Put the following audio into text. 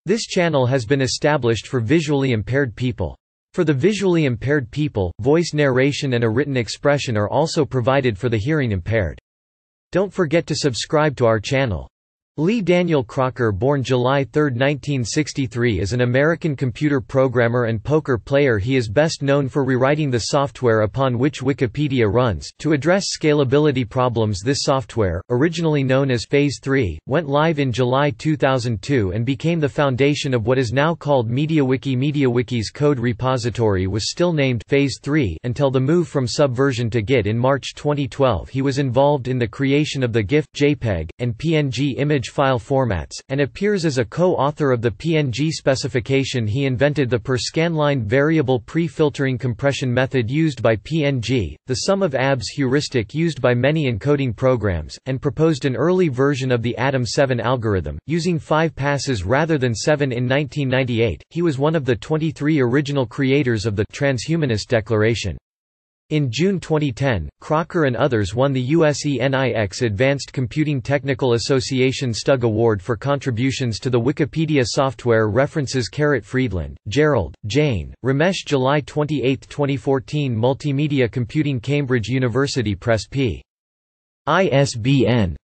This channel has been established for visually impaired people. For the visually impaired people, voice narration and a written expression are also provided for the hearing impaired. Don't forget to subscribe to our channel. Daniel Crocker, born July 3, 1963, is an American computer programmer and poker player. He is best known for rewriting the software upon which Wikipedia runs. To address scalability problems, this software, originally known as Phase 3, went live in July 2002 and became the foundation of what is now called MediaWiki MediaWikis code repository. Was still named Phase 3 until the move from Subversion to Git in March 2012. He was involved in the creation of the GIF, JPEG, and PNG image file formats, and appears as a co-author of the PNG specification. He invented the per-scanline variable pre-filtering compression method used by PNG, the sum of ABS heuristic used by many encoding programs, and proposed an early version of the Atom 7 algorithm, using 5 passes rather than 7 in 1998. He was one of the 23 original creators of the Transhumanist Declaration. In June 2010, Crocker and others won the USENIX Advanced Computing Technical Association STUG Award for contributions to the Wikipedia software references. Friedland, Gerald, Jane, Ramesh. July 28, 2014. Multimedia Computing, Cambridge University Press. P. ISBN